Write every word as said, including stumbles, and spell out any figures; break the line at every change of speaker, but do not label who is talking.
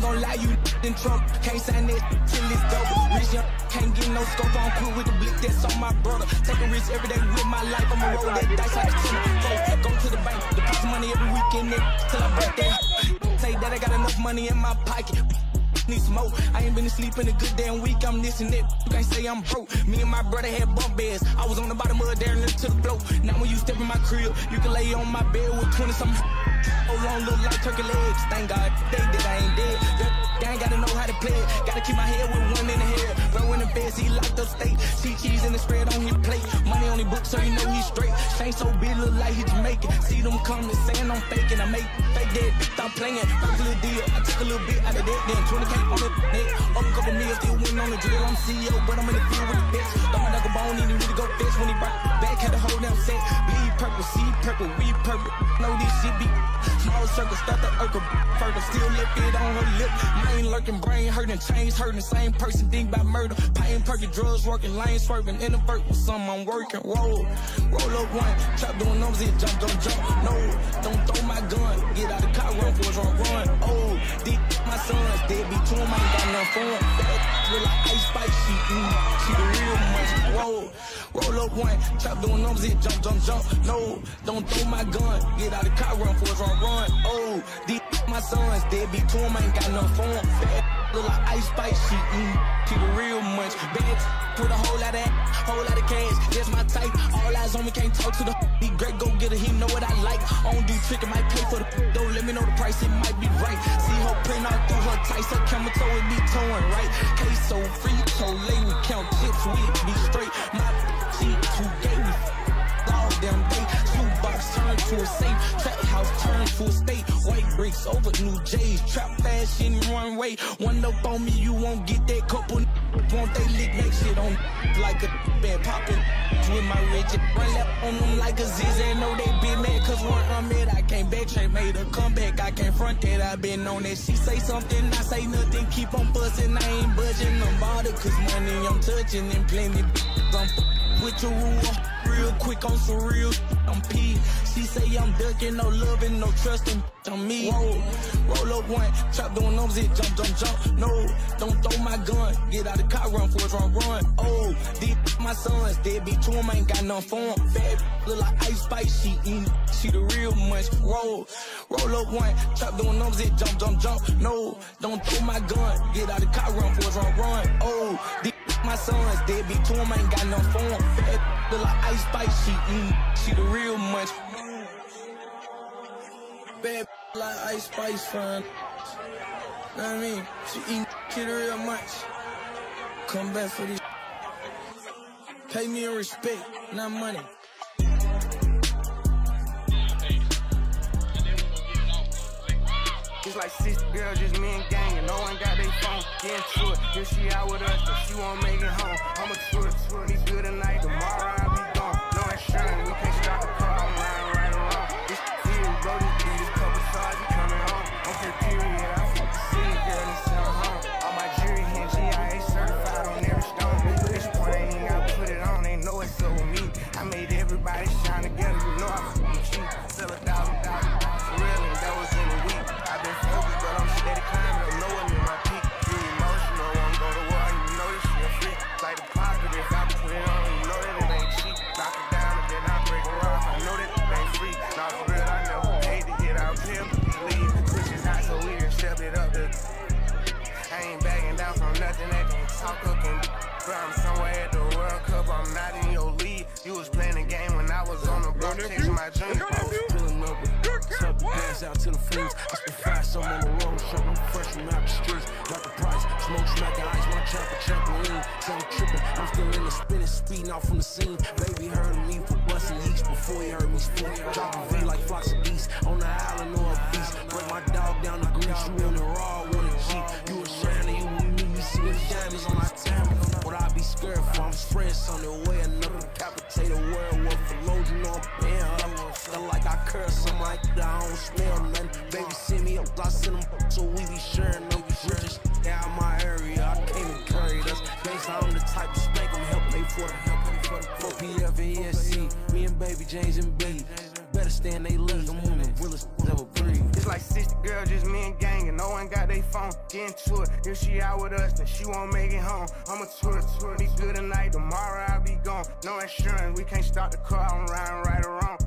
ain't gon' lie, you in trouble. Can't sign that till it's double. Rich young, can't get no scope on quit with the blick that's on my brother. Take a risk every day with my life. I'ma roll that dice like a tenner. Go to the bank, deposit money every weekend till I break that. Say that I got enough money in my pocket. Need some more. I ain't been asleep in a good damn week. I'm this and that. You can't say I'm broke. Me and my brother had bunk beds. I was on the bottom of there and to the floor. Now when you step in my crib, you can lay on my bed with twenty something. Hold on, look like turkey legs. Thank God they that I ain't dead. They ain't gotta know how to play it. Gotta keep my head with one in the head. Bro in the bed, he locked up state. See cheese in the spread on his plate. Money on his book, so you know he's straight. Shane so big, look like he Jamaican. See them coming, saying I'm faking. I make fake dead, stop playing. Work a little deal. I took a little bit out of that. Then twenty K on the net. Up a couple meals, still win on the drill. I'm C E O, but I'm in the field with the bitch. Throw my knuckle bone, need to really go fish when he brought back. Had a whole damn set. Bleed purple, see purple, we purple. Know this shit be small circle, start the Urkel further. Still left it on her lip. Mind lurking, brain hurting, chains hurting. Same person, think about murder. Pain, perky, drugs working, lane swerving. Introvert with something I'm working. Roll, roll up one. Trap doing numbers, it jump, don't jump. No, don't throw my gun. Get out of the car, run for us, run, run. Oh, these my sons, they be two of them, I ain't got nothing for them. Look like ice spice, she, mm, she the real one. Roll, roll up one. Trap doing numbers, it jump, jump, jump. No, don't throw my gun. Get out of the car, run for us, run, run. Oh, these my sons, they be two of them, I ain't got nothing for them. Look like ice spice, she, mm, she the real munch. Bags, put a whole lot of that, whole lot of cash, that's my type. All eyes on me, can't talk to the he great, go get it, he know what I like. I don't do trick, it might pay for the don't let me know the price, it might be right. See her print out through her tights, her camera toe, it be towing, right? Case so free, so late, we count chips, we be straight. My cheap, too gay, we all damn day. Shoebox turned to a safe, trap house turned to a state. White bricks over new J's, trap fashion runway. One up on me, you won't get that couple. Won't they lick that shit on like a band poppin'? With my rigid, run left on them like a Z Z. Know they been mad, cause when I'm mad, I can't backtrack, made a comeback. I can't front that, I been on that. She say something, I say nothing, keep on bustin', I ain't budging. I'm bothered, cause money I'm touching and plenty. I'm with your rule, real quick on some real. I'm P. She say I'm ducking, no loving, no trusting. On me, roll, roll up one, trap doing numbers, it jump, jump, jump. No, don't throw my gun, get out the car, run for it, run, run. Oh, these my sons, they be two of them, ain't got nothing for them. Bad, look like ice spice, she mm, she the real munch. Roll, roll up one, trap doing numbers, it jump, jump, jump. No, don't throw my gun, get out the car, run for it, run, run. Oh, these my sons, they be two of them, ain't got nothing for them. Bad, look like ice spice, she mm, she the real munch. Bad like ice spice fun. Know what I mean? She eat shit real much. Come back for this. Pay me in respect, not money.
It's like six girls, just me and gang, and no one got their phone. Get into it, if she out with us, but she won't make it home. I'ma tour, tour, be good tonight, tomorrow I'll be gone. No insurance, we can't stop the car, I'm lying right along. This serious, bro, this beat is couple stars, you coming home. On that period, I fuck the city, girl, and sell home. All my jewelry here, G I A certified on every stone. This point, I ain't gotta put it on, they know it's up with me. I made everybody shine together, you know I fuck with cheap. Sell a thousand, thousand, for real, and that was in a week. I've been focused, but I'm steady climbing, I'm nowhere near my peak. You emotional, I'm go to war, you know this shit free. Like the positive, if I put it on, you know that it ain't cheap. Knock it down and then I break her off, I know that it ain't free. Nah, for real, I never paid to get out here, leave. This is hot, so we done stepped it up. The I ain't backing down from nothing, that can't talk up and but I'm somewhere at the World Cup, I'm not in your league. You was playing the game when I was on the block, chasing my dreams. I was pulling up, sub the gas out to the fiends. I spent five some on the road, shot, I'm fresh from out the streets. Got the price, smoke, smacking ice, my chopper, trampoline. So I'm tripping, I'm still in the spinning, speeding off from the scene. Baby heard me for busting each before he heard me speak. Drop a V like flocks of geese, on the island or a beast. Break my dog down the grease, you in the raw, want a Jeep. You a shiner, you with me, we see the diamonds on our town. What I be scared for, I'm spreading something way another decapitated werewolf for loads, you know I'm paying her. Feel like I curse, something like that, I don't smell nothing. Baby, send me up, I send them, so we be sharing them. We just out my area, I came and carried us. Gangsta, I'm the type to spank them, help pay for it, help pay for it. four P F and E S C, me and Baby James and B.
better stay in they league. I'm one of the realest ever breathe.
It's like sixty girls, just me and gang, and no one got they phone. Get into it. If she out with us, then she won't make it home. I'ma tour the tour, be good tonight, tomorrow I'll be gone. No insurance, we can't start the car, I'm riding right or wrong.